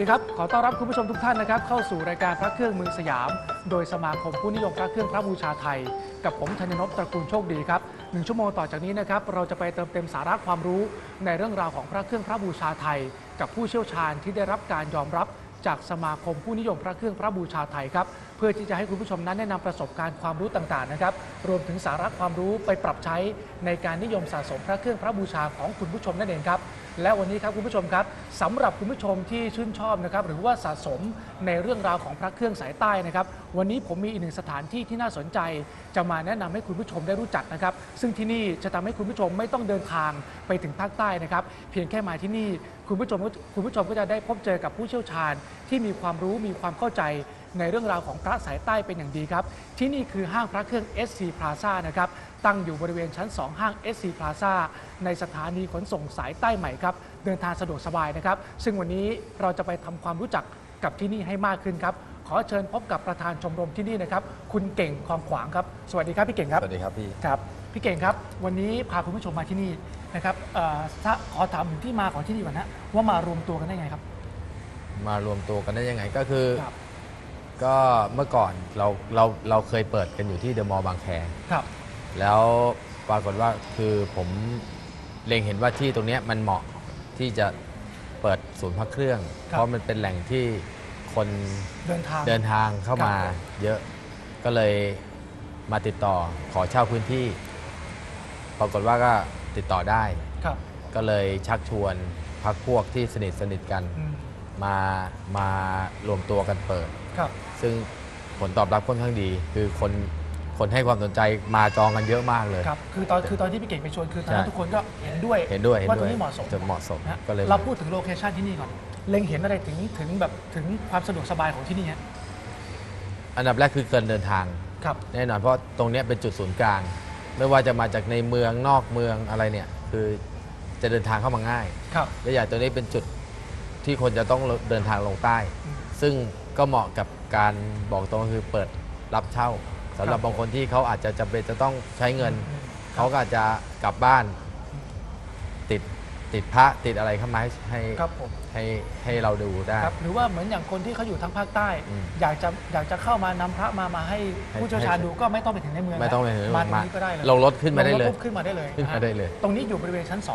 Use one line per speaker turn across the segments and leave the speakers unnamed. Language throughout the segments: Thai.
ดีครับขอต้อนรับคุณผู้ชมทุกท่านนะครับเข้าสู่รายการพระเครื่องเมืองสยามโดยสมาคมผู้นิยมพระเครื่องพระบูชาไทยกับผมธัญนพตระกูลโชคดีครับ1 ชั่วโมงต่อจากนี้นะครับเราจะไปเติมเต็มสาระความรู้ในเรื่องราวของพระเครื่องพระบูชาไทยกับผู้เชี่ยวชาญที่ได้รับการยอมรับจากสมาคมผู้นิยมพระเครื่องพระบูชาไทยครับเพื่อที่จะให้คุณผู้ชมนั้นได้นำประสบการณ์ความรู้ต่างๆนะครับรวมถึงสาระความรู้ไปปรับใช้ในการนิยมสะสมพระเครื่องพระบูชาของคุณผู้ชมนั่นเองครับและวันนี้ครับคุณผู้ชมครับสำหรับคุณผู้ชมที่ชื่นชอบนะครับหรือว่าสะสมในเรื่องราวของพระเครื่องสายใต้นะครับวันนี้ผมมีอีกหนึ่งสถานที่ที่น่าสนใจจะมาแนะนำให้คุณผู้ชมได้รู้จักนะครับซึ่งที่นี่จะทำให้คุณผู้ชมไม่ต้องเดินทางไปถึงภาคใต้นะครับเพียงแค่มาที่นี่คุณผู้ชมก็จะได้พบเจอกับผู้เชี่ยวชาญที่มีความรู้มีความเข้าใจในเรื่องราวของพระสายใต้เป็นอย่างดีครับที่นี่คือห้างพระเครื่อง SC Plaza นะครับตั้งอยู่บริเวณชั้น 2 ห้าง SC Plaza ในสถานีขนส่งสายใต้ใหม่ครับเดินทางสะดวกสบายนะครับซึ่งวันนี้เราจะไปทำความรู้จักกับที่นี่ให้มากขึ้นครับขอเชิญพบกับประธานชมรมที่นี่นะครับคุณเก่งคลองขวางครับสวัสดีครับพี่เก่งครับ
สวัสดีครับพี่
ครับพี่เก่งครับวันนี้พาคุณผู้ชมมาที่นี่นะครับขอถามถึงที่มาของที่นี่ก่อนนะว่ามารวมตัวกันได้ไงครับ
มารวมตัวกันได้ยังไงก็คือก็เมื่อก่อนเราเคยเปิดกันอยู่ที่เดอะมอลล์บางแค
ครับ
แล้วปรากฏว่าคือผมเล็งเห็นว่าที่ตรงนี้มันเหมาะที่จะเปิดศูนย์พักเครื่องเพราะมันเป็นแหล่งที่คนเดินทางเข้ามาเยอะก็เลยมาติดต่อขอเช่าพื้นที่ปรากฏว่าก็ติดต่อได้ก็เลยชักชวนพรรคพวกที่สนิทกันมารวมตัวกันเปิดซึ่งผลตอบรับค่อนข้างดีคือคนให้ความสนใจมาจองกันเยอะมากเลย
ครับคือตอนที่พี่เก่งไปชวนคือตอนนั้นทุกคนก็เห็นด้วยว่าตรงนี้เหมาะสม
ก็เลย
เราพูดถึงโลเคชั่นที่นี่ก่อนเล็งเห็นอะไรถึงความสะดวกสบายของที่นี่ฮะ
อันดับแรกคือการเดินทางแน่นอนเพราะตรงนี้เป็นจุดศูนย์กลางไม่ว่าจะมาจากในเมืองนอกเมืองอะไรเนี่ยคือจะเดินทางเข้ามาง่ายและอย่างตัวนี้เป็นจุดที่คนจะต้องเดินทางลงใต้ซึ่งก็เหมาะกับการบอกตรงคือเปิดรับเช่าสำหรับบางคนที่เขาอาจจะจำเป็นจะต้องใช้เงินเขาก็อาจจะกลับบ้านติดพระติดอะไรเข้ามาให้เราดูได้
หรือว่าเหมือนอย่างคนที่เขาอยู่ทางภาคใต้อยากจะเข้ามานำพระมาให้ผู้เชี่ยวชาญดูก็ไม่ต้องไปถึงในเมือง
ไม่ต้องไปถึง
มาตรงนี้ก็ได้เลย
ลงรถขึ้นมาได้เลย
ตรงนี้อยู่บริเวณชั้น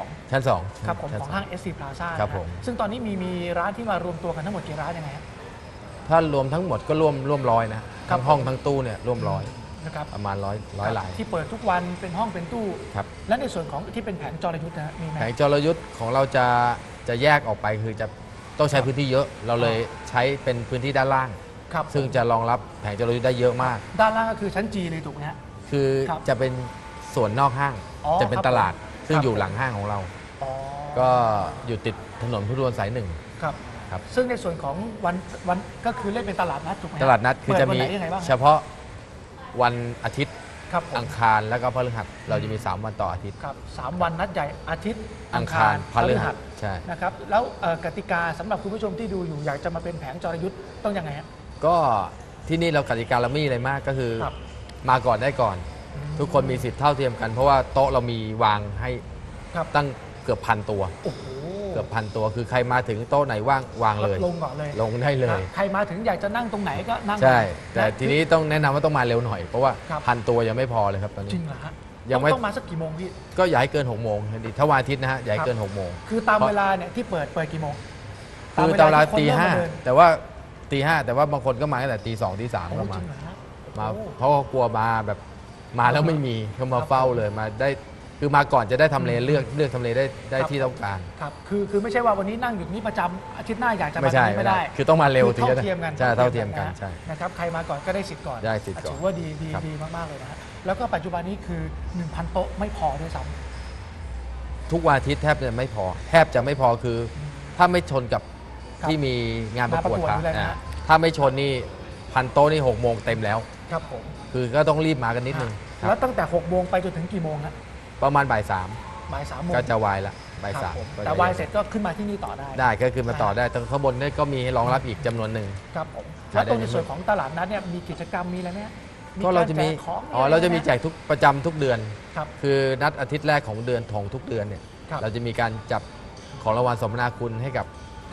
2ครับผมของห้าง SC Plaza
ครับผม
ซึ่งตอนนี้มีร้านที่มารวมตัวกันทั้งหมดกี่ร้านยังไงครับ
ถ้ารวมทั้งหมดก็ร่วมร้อยนะทั้งห้องทั้งตู้เนี่ยร่วมร้อย
นะครับ
ประมาณร้อยหลาย
ที่เปิดทุกวันเป็นห้องเป็นตู้และในส่วนของที่เป็นแผงจรยุทธ์นะมีไหม
แผงจรยุทธ์ของเราจะแยกออกไปคือจะต้องใช้พื้นที่เยอะเราเลยใช้เป็นพื้นที่ด้านล่างซึ่งจะรองรับแผงจรยุทธ์ได้เยอะมาก
ด้านล่างก็คือชั้น G เลยถูกไหมฮะ
คือจะเป็นส่วนนอกห้างจะเป็นตลาดซึ่งอยู่หลังห้างของเราก็อยู่ติดถนนพุทธวงศ์สาย1
ครับซึ่งในส่วนของวันก็คือเล่นเป็นตลาดนัดถูกไหม
ตลาดนัดคือจะมีเฉพาะวันอาทิตย์อังคารแล้วก็พฤหัสเราจะมี3วันต่ออาทิตย์
ครับ3วันนัดใหญ่อาทิตย์
อังคารพฤหัสใช่
นะครับแล้วกติกาสำหรับคุณผู้ชมที่ดูอยู่อยากจะมาเป็นแผงจรยุทธ์ต้องยังไงฮะ
ก็ที่นี่เรากติกาเราไม่มีอะไรมากก็คือมาก่อนได้ก่อนทุกคนมีสิทธิ์เท่าเทียมกันเพราะว่าโต๊ะเรามีวางให้ตั้งเกือบ1,000 ตัวเกือบ1,000 ตัวคือใครมาถึงโต๊ะไหนว่างวางเลย
ลงก่อนเลย
ลงได้เลย
ใครมาถึงอยากจะนั่งตรงไหนก็นั่ง
ใช่แต่ทีนี้ต้องแนะนำว่าต้องมาเร็วหน่อยเพราะว่า1,000 ตัวยังไม่พอเลยครับตอนนี้
จริงเหรอฮะ
ยังไม่
ต้องมาสักกี่โมงพี่
ก็อย่าให้เกิน6 โมงดีถ้าวันอาทิตย์นะฮะอย่าให้เกิน6 โมง
คือตามเวลาเนี่ยที่เปิดกี่โมง
คือตามเวลาตี 5แต่ว่าตี 5แต่ว่าบางคนก็มาตั้งแต่ตี 2ตี 3ก็มาเพราะกลัวมาแบบมาแล้วไม่มีเขามาเฝ้าเลยมาได้คือมาก่อนจะได้ทำเลเลือกทำเลได้ที่ต้องการ
ครับคือไม่ใช่ว่าวันนี้นั่งอยู่นี้ประจำอาทิตย์หน้าอยากจะมาไม่ได้
คือต้องมาเร็ว
เท่าเทียมกัน
ใช่เท่าเทียมกันใช่
นะครับใครมาก่อนก็ได้สิทธิ์ก่อนถือว่าดีมากๆเลยนะฮะแล้วก็ปัจจุบันนี้คือ 1,000 โต๊ะไม่พอด้วยซ้
ำทุกวันอาทิตย์แทบจะไม่พอคือถ้าไม่ชนกับที่มีงานประกวดถ้าไม่ชนนี่1,000 โต๊ะนี่6 โมงเต็มแล้ว
ครับผม
คือก็ต้องรีบมากันนิดนึง
แล้วตั้งแต่6 โมงไปจนถึงกี่โมงฮะ
ประมาณบ่าย
3โมง
ก็จะวายละบ่าย 3
แต่วายเสร็จก็ขึ้นมาที่นี่ต่อ
ได้ก็ขึ้นมาต่อได้ตรงข้างบนนี่ก็มีรองรับอีกจำนวนหนึ่ง
ครับผมแล้วตรงในส่วนของตลาดนัดเนี่ยมีกิจกรรมมีอะไรไหม
ก็เราจะมีเราจะมีแจกประจำทุกเดือนคือนัดอาทิตย์แรกของเดือนของทุกเดือนเนี่ยเราจะมีการจับของรางวัลสมนาคุณให้กับ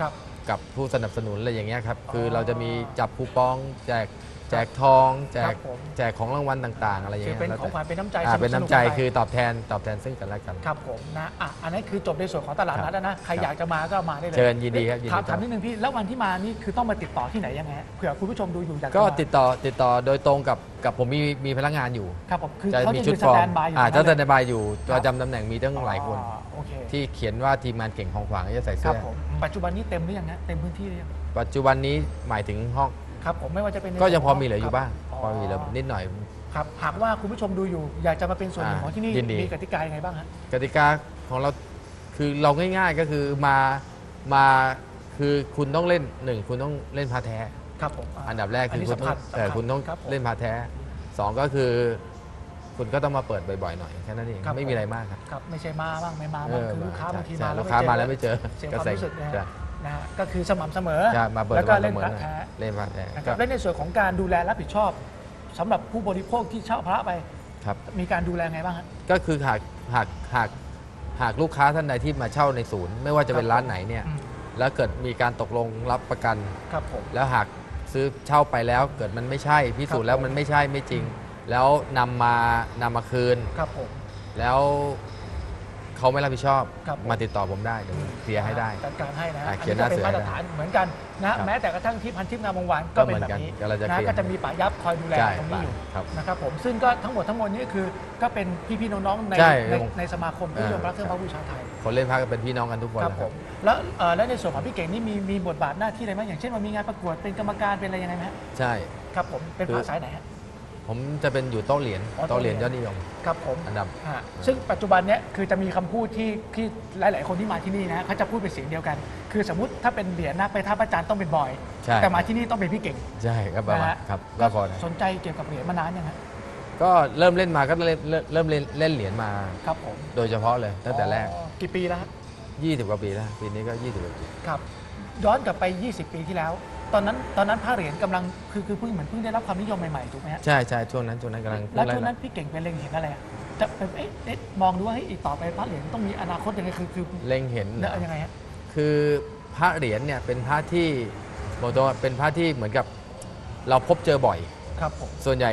กับผู้สนับสนุนอะไรอย่างเงี้ยครับคือเราจะมีจับคูปองแจกทอง
ครับผม
แจกของรางวัลต่างๆ อะไรอย่าง
คือ
เงี้ย
เป็น
แล้ว
ของขวัญเป็นน้ำใจ
เป็นน้ำใจ
สกๆไป
คือตอบแทนซึ่งกันและกัน
ครับผมนะอันนี้คือจบในส่วนของตลาดนัดแล้วนะใครอยากจะมาก็มาได้เลย
เชิญยินดีครับยินดี
ถามนิดนึงพี่แล้ววันที่มานี่คือต้องมาติดต่อที่ไหนยังไงฮะเผื่อคุณผู้ชมดูอยู่อยากจะ
ก็
มา
ติดต่อโดยตรงกับผมมีพนักงานอยู่
ครับผมคือ
จะ
เขา
มี
จะ
ชุ
มี
ด
ส
ฟอ
แต
ร์ม
นบายอยู่
ถ้า
ตรง
ส
นั้น
แตนบายอยู่
ครับ
ประจำตำแหน่งมีตั้งหลายคน
โอเค
ที่เขียนว่าทีมงานเก่งของขวางจะใส่
ค
เสื้
รับ
อ
ผมปัจจุบันนี้เต็มหรือยังฮะเต็มพื้นที่หรือยัง
ปัจจุบันนี้หมายถึงห้อง
ครับผมไม่ว่าจะเป็นใน
ก็ยังพอ
ส่วนข
มีเหลืออยู่บ้างพอมีเหลือนิดหน่อย
ครับหากว่าคุณผู้ชมดูอยู่ อยากจะมาเป็นส่วนหนึ่งของที่นี่
ยินดี
มีกติกายังไงบ้างฮะ
กติกาของเราคือเราง่ายๆก็คือมาคือคุณต้องเล่นหนึ่งคุณต้องเล่นพาแท้
ครับผม
อันดับแรกคือคุณต้อง
สำคัญ
คุณต้อง
ครับผม
เล่นพาแท้สองก็คือคุณก็ต้องมาเปิดบ่อยๆหน่อยแค่นั้นเอง
ครับ
ไม่มีอะไรมากครับ
ครับไม่ใช่มาบ้างไม่มาบ้างคือลูกค้าบางที
ใช่
มาแล้ว
ลูกค้ามาแล้วไม่เจอ
เสียค
ก็
วาม
เซ็ง
รู้สึกนะ
ใช่
ฮะนะฮะก็คือสม่ำเสมอ
ใช่มาเปิด
แล้วก็
วัน
เล่น
เสมอ
พระ
หน่อย
แท้
เล่นพาแท้
นะค
ก็
รับและในส่วนของการดูแลรับผิดชอบสำหรับผู้บริโภคที่เช่าพระไป
ครับ
มีการดูแลไงบ้างฮะ
ก็คือหากลูกค้าท่านใดที่มาเช่าในศูนย์ ไม่ว่าจะเป็นร้านไหนเนี่ย
อืม
แล้วเกิดมีการตกลงรับประกัน
ครับผม
แล้วหากซื้อเช่าไปแล้วเกิดมันไม่ใช่พิสูจน์แล้วมันไม่ใช่ไม่จริง แล้วนำมาคืน
ครับผม
แล้วเขาไม่รับผิดชอบ
ครับผม
มาติดต่อผมได้เดี๋ยวผมเคลียร์ให้ได้
จัดการให้นะฮะ
อ่ะ
อัน
เขีย
นี้
นห
ก็
น้า
เป็น
เสือ
มาตรฐานเหมือนกันนะ
ครับ
แม้แต่กระทั่งที่พันทิพย์งามวงศ์วาน
ก็
ก็
เหมื
เป็น
อน
แบบ
กัน
นี้
ก็เราจะ
นะ
เคลียร์
ก็จะมีป่ายับคอยดูแล
ใช่
ตรงนี้อยู่
ครับ
นะครับผมซึ่งก็ทั้งหมดนี่ก็คือก็เป็นพี่ๆน้องๆใน
ใช่
ในสมาคมผู้นิยมพระเครื่องพระบูชาไทย
คนเล่นพระก็เป็นพี่น้องกันทุกคน
ครับ
นะ
ผมแล้วในส่วนของพี่เก่งนี่มีบทบาทหน้าที่อะไรไหมอย่างเช่นว่ามีงานประกวดเป็นกรรมการเป็นอะไรยังไงไหมฮะ
ใช่
ครับผมเป็นพระสายไหนฮะ
ผมจะเป็นอยู่โต๊ะเหรียญ
อ๋อ
โต๊ะเหรียญยอดนิยม
ครับผม
อันดับ
ซึ่งปัจจุบันเนี้ยคือจะมีคำพูดที่หลาย ๆ คนที่มาที่นี่นะเขาจะพูดเป็นเสียงเดียวกัน คือสมมติถ้าเป็นเหรียญนะไปท่าพระจันทร์ต้องเป็นบอย
ใช่
แต่มาที่นี่ต้องเป็นพี่เก่ง
ใช่ครับประมาณ
นะฮะ
ครับก็พอนะ
สนใจเกี่ยวกับเหรียญมานานยังฮะ
ก็เริ่มเล่นมาก็เริ่มเล่นเหรียญมา
ครับผม
โดยเฉพาะเลยตั้งแต่แรก
อ๋อกี่ปีแล้วฮะ
20 กว่าปีแล้วปีนี้ก็ 20 กว่าปี
ครับย้อนกลับไป 20 ปีที่แล้ว ตอนนั้นผ้าเหรียญกำลังคือเพิ่งได้รับความนิยมใหม่ ๆ ถูกไหมฮะ
ใช่ช่วงนั้นกำลัง
แล้วช่วง
เริ่
นั้
ม
นพี่เก่งไปเล็งเห็นอะไรอะจะไปมองดูว่าเฮ้ยอีกต่อไปผ้าเหรียญต้องมีอนาคตยังไงคือ
เล็งเห็น
เนี่ยยังไงฮะ
คือพระเหรียญเนี่ยเป็นพระที่บอกตรงว่าเป็นพระที่เหมือนกับเราพบเจอบ่อย
ครับผม
ส่วนใหญ่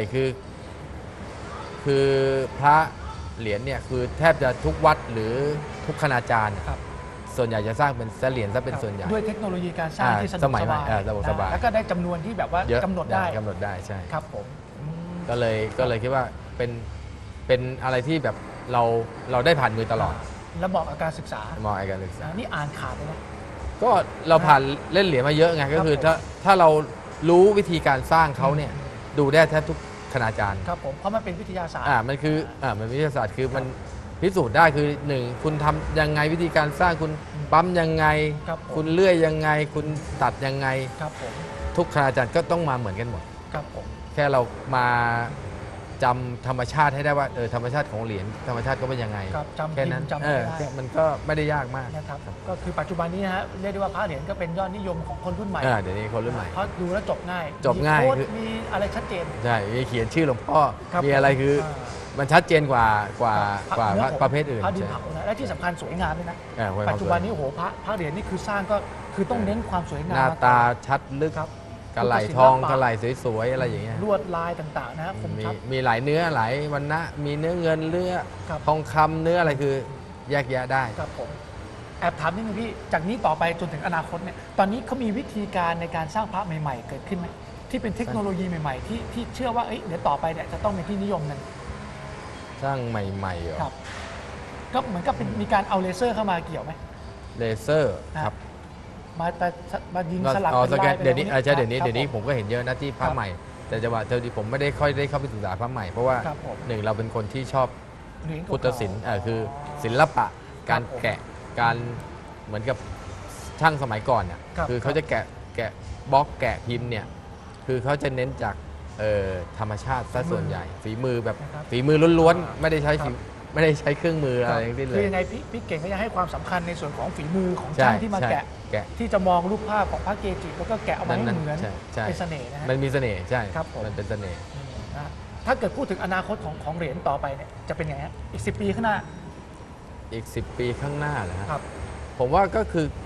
คือพระเหรียญเนี่ยคือแทบจะทุกวัดหรือทุกคณาจารย์
ครับ
ส่วนใหญ่จะสร้างเป็นเหรียญซะเป็นส่วนใหญ่
ด้วยเทคโนโลยีการสร้างที่สะด
ส
วก
มัย
ส
ใหม่
บาย
สะดวกสบาย
แล้วก็ได้จำนวนที่แบบว่า
เยอะ
กำหนดได้
กำหนดได้ใช่
ครับผมอืม
ก็เลยคิดว่าเป็นอะไรที่แบบเราได้ผ่านมือตลอด
แล้วเหมาะกับการศึกษาม
องไอ้การศึกษา
นี่อ่านขาดเลยนะ
ก็เราผ่านเล่นเหรียญมาเยอะไงก็คือ
ครับผม
ถ้าเรารู้วิธีการสร้างเขาเนี่ยดูได้แทบทุกคณาจารย์
ครับผมเพราะมันเป็นวิทยาศาสตร์
มันคือมันวิทยาศาสตร์คือมันพิสูจน์ได้คือหนึ่งคุณทำยังไงวิธีการสร้างคุณปั๊มยังไง
ครับผม
คุณเลื่อยยังไง คุณตัดยังไง
ครับผม
ทุกคณาจารย์ก็ต้องมาเหมือนกันหมด
ครับผม
แค่เรามาจำธรรมชาติให้ได้ว่าธรรมชาติของเหรียญธรรมชาติก็เป็นยังไง
ครับจำ
แค่
พิม
นั้น
พ์จำอะไรได้
มันก็ไม่ได้ยากมาก
นะครับก็คือปัจจุบันนี้นะฮะเรียกได้ว่าพระเหรียญก็เป็นยอดนิยมของคนรุ่นใหม่
เดี๋ยวนี้คนรุ่นใหม่
เพราะดูแล้วจบง่าย
จบง่าย
มีโค้ด
คือ
มีอะไรชัดเจน
ใช่มีเขียนชื่อหลวงพ่อ
ครับ
มีอะไรคือ มันชัดเจนกว่าพระ
นื้อผง
ประเภทอื่น
พระดิน
ใช่
เผานะและที่สำคัญสวยงามด้วยนะ
ไว้ความ
ปัจจุบันนี้
สวย
โอ้โหพระเหรียญนี่คือสร้างก็คือต้องเน้นความสวยงาม
หน้าตาชัดลึก
ครับ
กระไหลทองกระไหลสวยๆอะไรอย่างเงี้ย
ลวดลายต่างๆนะฮะคม
มี
ชัด
มีหลายเนื้อหลายวันนะมีเนื้อเงินเนื้อ
ครับ
ทองคำเนื้ออะไรคือแยกแยะได้
ครับผมแอบถามนิดนึงพี่จากนี้ต่อไปจนถึงอนาคตเนี่ยตอนนี้เขามีวิธีการในการสร้างพระใหม่ๆ เกิดขึ้นไหมที่เป็นเทคโนโลยีใหม่ๆ ที่เชื่อว่าเดี๋ยวต่อไปเนี่ยจะต้องเป็นที่นิยมกัน
สร้างใหม่ๆเหรอ
ครับก็เหมือนกับเป็นมีการเอาเลเซอร์เข้ามาเกี่ยวไหม
เลเซอร์ครับ
มายิงสลับ
ส
เป็น
แก
ลาน ย
เดี๋ยวนี้ใช่เดี๋ยวนี้
ครับ
เดี๋ยวนี้ผมก็เห็นเยอะนะที่พระใหม่ แต่จังหวะเท่าที่ผมไม่ได้ค่อยได้เข้าไปศึกษาพระใหม่เพราะว่า
ครับผม
หนึ่งเราเป็นคนที่ชอบ
เหรียญเก่าๆ
พุทธศิลป์คือศิลปะการ
ผม
แกะการเหมือนกับช่างสมัยก่อนเนี่ย
ครับ
คือเขาจะแกะบล็อกแกะพิมพ์เนี่ยคือเขาจะเน้นจากธรรมชาติซะส่วนใหญ่ ฝีมือแบบ
นะครับ
ฝีมือล้วนๆไม่ได้ใช้
ครับ
ไม่ได้ใช้เครื่องมืออะไรทั้งสิ้นเล
คื
ย
อยังไงพี่เก่งก็ยังให้ความสำคัญในส่วนของฝีมือของ
ใช่
ช่างที่มา
ใช่
แกะ
แกะ
ที่จะมองรูปภาพของพระเกจิแล้วก็แกะออกมาให้
นั่น
เหมือน
ใช่ใช่
เป็นเสน่ห์นะฮะ
มันมีเสน่ห์ใช่
ครับผม
มันเป็นเสน่ห์
นะถ้าเกิดพูดถึงอนาคตของเหรียญต่อไปเนี่ยจะเป็นยังไงฮะอีก 10 ปีข้างหน้า
อีก 10 ปีข้างหน้าเหรอฮะ
ครับ
ผมว่าก็คือ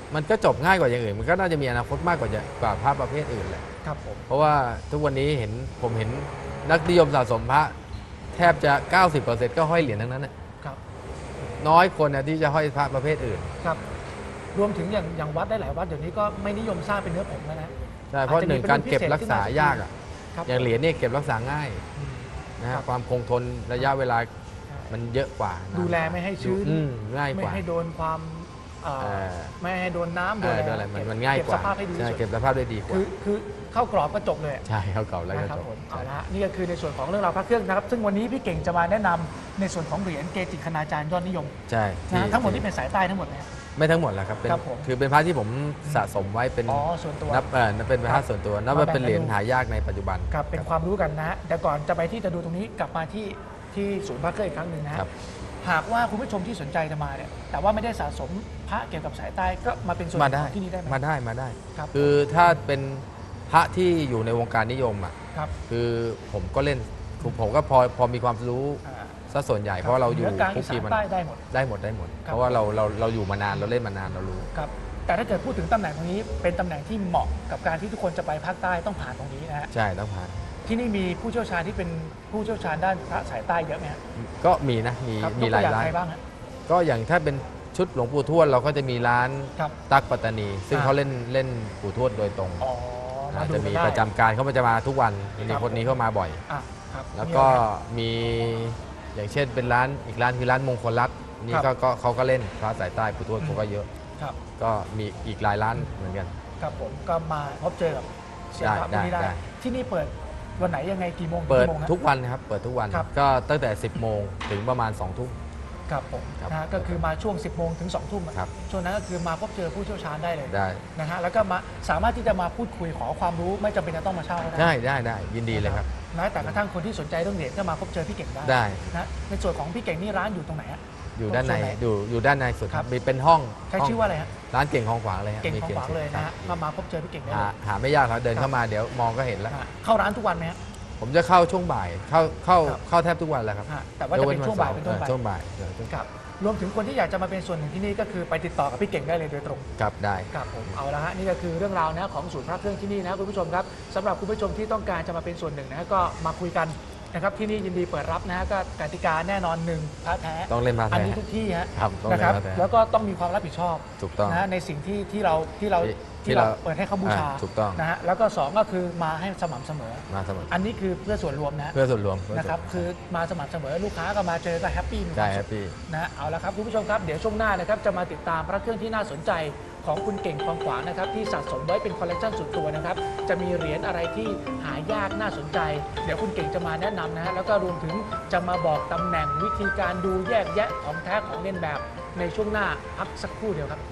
มันก็จบง่ายกว่าอย่างอื่นมันก็น่าจะมีอนาคตมากกว่าพระประเภทอื่นแหละ
ครับผม
เพราะว่าทุกวันนี้ผมเห็นนักนิยมสะสมพระแทบจะ 90% ก็ห้อยเหรียญทั้งนั้นนะครับ น้อยคนนะที่จะห้อยพระประเภทอื่น
ครับรวมถึงอย่างวัดได้หลายวัดเดี๋ยวนี้ก็ไม่นิยมสร้างเป็นเนื้อผงแล้วนะ
ใช่เพราะหนึ่งการเก็บรักษายากอ่ะ
ครับ
อย่างเหรียญเนี่ยเก็บรักษาง่าย
อืม
นะ
ครั
ฮะ
บ
ความคงทนระยะเวลามันเยอะกว่า
ดูแลไม่ให้ชื้น
ง่ายก
ไม่
ว่า
ให้โดนความไม่ให้โดนน้ำโดน
โดนอะไรมันง่าย
เก็บ
กว่า
สภาพให้ดีที่
ใช่
สุด
เก็บสภาพได้ดีกว่า
คือเข้ากรอบก็จบเลย
ใช่เข้าเก่าแล้วก็
นะครับ
จบ
ผมเอา
ใช่
ละฮะนี่ก็คือในส่วนของเรื่องราวพระเครื่องนะครับ ซึ่งวันนี้พี่เก่งจะมาแนะนำในส่วนของเหรียญเกจิคณาจารย์ยอดนิยม
ใช่
นะทั้งหมดที่เป็นสายใต้ทั้งหมดนะ
ไม่ทั้งหมดแหละครับเป็น
ครับผม
คือเป็นพระที่ผมสะสมไว้เป็น
อ๋อส่วนตัว
นับเป็นพระส่วนตัวนับว่าเป็นเหรียญหายากในปัจจุบัน
ครับเป็นความรู้กันนะฮะแต่ก่อนจะไปที่จะดูตรงนี้กลับมาที่ศูนย์พระเครื่องอีกครั้งหนึ่งนะฮะ
ครับ
หากว่าคุณผู้ชมที่สนใจจะมาเนี่ยแต่ว่าไม่ได้สะสมพระเกี่ยวกับสายใต้ก็มาเป็นส่วนห
มา
นึ่ง
ได้
ของที่นี่ได้ไหม
มาได้
ครับ
คือถ้าเป็นพระที่อยู่ในวงการนิยมอ่ะ
ครับ
คือผมก็เล่นผมก็พอมีความรู้
อ่า
ซะส่วนใหญ่เพราะเราอยู่
หนือกลาง
คุ
อี
ก
สา
คี
น
มัน
ใต้ได้หมด
ได้หมด
ครับ
เพราะว่าเราอยู่มานานเราเล่นมานานเรารู้
ครับแต่ถ้าเกิดพูดถึงตำแหน่งตรงนี้เป็นตำแหน่งที่เหมาะกับการที่ทุกคนจะไปภาคใต้ต้องผ่านตรงนี้นะฮะ
ใช่ต้องผ่าน
ที่นี่มีผู้เชี่ยวชาญที่เป็นผู้เชี่ยวชาญด้านพระสายใต้เยอะไหมฮะ
ก็มีนะมี
ครับ
มีหลาย
กตัวอง
ร้าน
ใครบ้างฮะ
ก็อย่างถ้าเป็นชุดหลวงปู่ทวดเราก็จะมีร้าน
ครับ
ตั๊กปัตตานี ซึ่ง
อ่า
เขาเล่นปู่ทวดโดยตรง
อ๋อมา
อาจ
ดู
จะ
กั
มี
นได้
ประจำการเขาจะมาทุกวัน
ครั
มี
บ
คนนี้เข้ามาบ่อย
อ่ะครับ
แล้วก็มีอย่างเช่นเป็นร้านอีกร้านคือร้านมงคลรัตน์นี่
ครับ
ก็เขาก็เล่นพระสายใต้ปู่ทวดเขาก็เยอะ
ครับ
ก็มีอีกหลายร้านเหมือนกัน
ครับผมก็มาพบเจอกับเสียงพระพวกนี้
ได้
ได้ที่นี่เปิดวันไหนยังไงกี่โมงถึง
เปิด
กี่โมงฮะ
ทุกวันนะครับเปิดทุกวัน
ครับ
ก็ตั้งแต่ 10 โมงถึงประมาณ 2 ทุ่ม
ครับผม
ครับ
นะฮะก็คือมาช่วง 10 โมงถึง 2 ทุ่มอะ
ครับ
ช่วงนั้นก็คือมาพบเจอผู้เชี่ยวชาญได้เลย
ได้
นะฮะแล้วก็มาสามารถที่จะมาพูดคุยขอความรู้ไม่จำเป็นจะต้องมาเช่าก็ได้
ได้ยินดีเลยครับ
นะแต่กระทั่งคนที่สนใจเรื่องเหรียญก็มาพบเจอพี่เก่งได้
ได้
นะในส่วนของพี่เก่งนี่ร้านอยู่ตรงไหนฮะ
อยู่ด้านใน
ส่วนไหน
อยู่ด้านในสุด
ครับ
มีเป็นห้อง
ใช้
ห้ง
ชื่อว่าอะไรฮะ
ร้านเก่งของขวางเลยฮะ
เก่ง
มี
ของขวางเลยนะฮะ
ครั
ก็
บ
มาพบเจอพี่เก่งได้
หา
เลย
หาไม่ยากครับเดิน
ครับ
เข้ามาเดี๋ยวมองก็เห็นแล้ว
ฮะเข้าร้านทุกวันไหมฮะ
ผมจะเข้าช่วงบ่ายเข้า
ครับ
เข้าแทบทุกวันแหละครับ
ฮะแต่ว่าจะเป็นช่วงบ่ายเป็นต้นไป
ช่วงบ่าย
ครับรวมถึงคนที่อยากจะมาเป็นส่วนหนึ่งที่นี่ก็คือไปติดต่อกับพี่เก่งได้เลยโดยตรง
ครับได้
ครับผมเอาละฮะนี่ก็คือเรื่องราวนะของศูนย์พระเครื่องที่นี่นะคุณผู้ชมครับสำหรับคุณผู้ชมที่ต้องการจะมาเป็นส่วนหนึ่งนะก็มาคุยกันนะครับที่นี่ยินดีเปิดรับนะฮะก็กติกาแน่นอนหนึ่งพระแท้
ต้องเล่นมา
อัน
แท้
นี้ทุกที่ฮะ
ครับต้อง
นะ
เล่
ครับ
นมาแท้
แล้วก็ต้องมีความรับผิดชอบ
ถูกต้อง
นะในสิ่งที่เรา
ที่
เปิดให้เขาบูชา
ถูกต้อง
นะฮะแล้วก็สองก็คือมาให้สม่ำเสมอ
มาเสมอ
อันนี้คือเพื่อส่วนรวมนะ
เพื่อส่วนรวม
นะครับคือมาสม่ำเสมอลูกค้าก็มาเจอก็แฮปปี้มีค
ใช่
วาม
แฮ
สุ
ป
ข
ปี้
นะเอาละครับคุณผู้ชมครับเดี๋ยวช่วงหน้านะครับจะมาติดตามพระเครื่องที่น่าสนใจของคุณเก่งคลองขวางนะครับที่สะสมไว้เป็นคอลเลกชันส่วนตัวนะครับจะมีเหรียญอะไรที่หายากน่าสนใจ เดี๋ยวคุณเก่งจะมาแนะนำนะฮะแล้วก็รวมถึงจะมาบอกตำแหน่งวิธีการดูแยกแยะของแท้ของเล่นแบบในช่วงหน้าพักสักครู่เดียวครับ